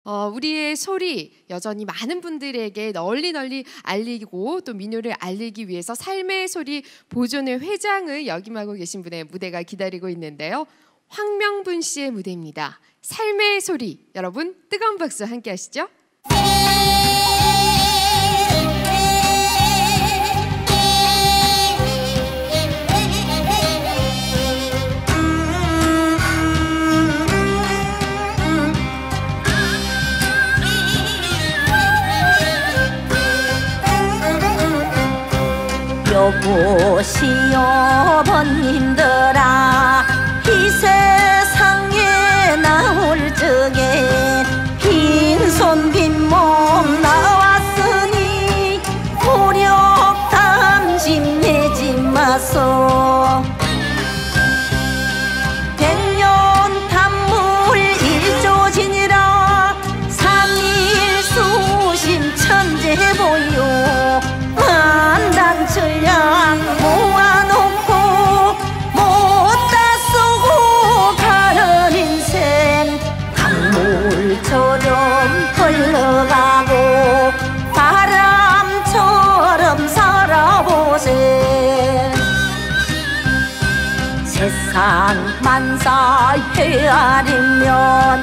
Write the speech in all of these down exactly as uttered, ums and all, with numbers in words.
어, 우리의 소리 여전히 많은 분들에게 널리 널리 알리고 또 민요를 알리기 위해서 삶의 소리 보존의 회장을 역임하고 계신 분의 무대가 기다리고 있는데요. 황명분 씨의 무대입니다. 삶의 소리. 여러분 뜨거운 박수 함께 하시죠. 여보시오 번님들아, 이 세상에 나올 적에 빈손 빈몸 나왔으니 무력 담심 내지 마소. 백년 단물 일조지니라 삼일수심 천재 보여. 만단철량 모아놓고 못다 쓰고 가는 인생 강물처럼 흘러가고 바람처럼 살아보세. 세상 만사 헤아리면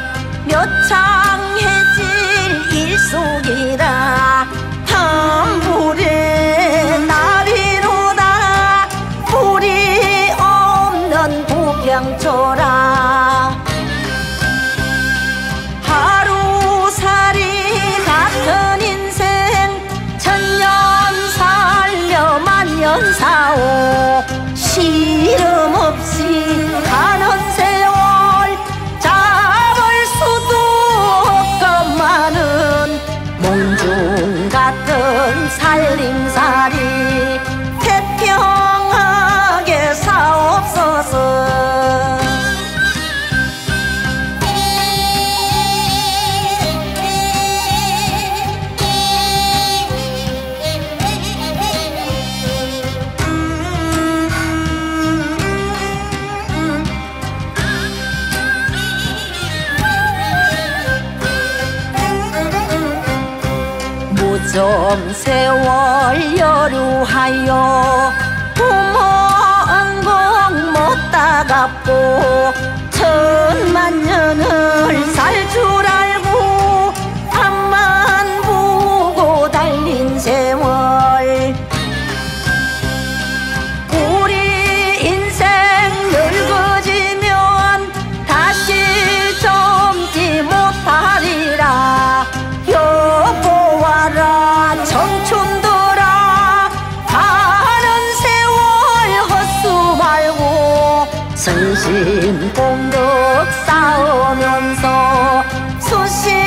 묘창해질 일속이라 한불의 나비로다 불이 없는 부병초라. 하루살이 같은 인생 천년 살려 만년 사오. 시름 없이 가는 세월 잡을 수도 없건만은 몽중 같은 살림살이 태평하게 사옵소서. 좀 세월 여루하여 부모 은공 못다 갚고 천만 년을 살 줄 알고 앞만 보고 달린 세월. 우리 인생 늙어지면 다시 젊지 못하리라. 여보와라 청춘들아, 가는 세월 헛수 말고 선심 공덕 쌓으면서 수심